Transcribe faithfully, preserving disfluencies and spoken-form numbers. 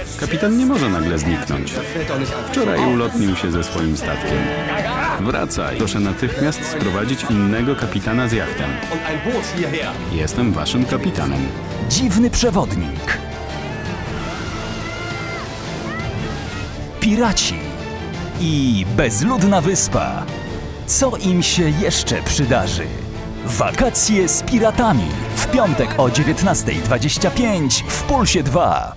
Kapitan nie może nagle zniknąć. Wczoraj ulotnił się ze swoim statkiem. Wracaj. Proszę natychmiast sprowadzić innego kapitana z jachtem. Jestem waszym kapitanem. Dziwny przewodnik. Piraci. I bezludna wyspa. Co im się jeszcze przydarzy? Wakacje z piratami. W piątek o dziewiętnastej dwadzieścia pięć w Pulsie dwa.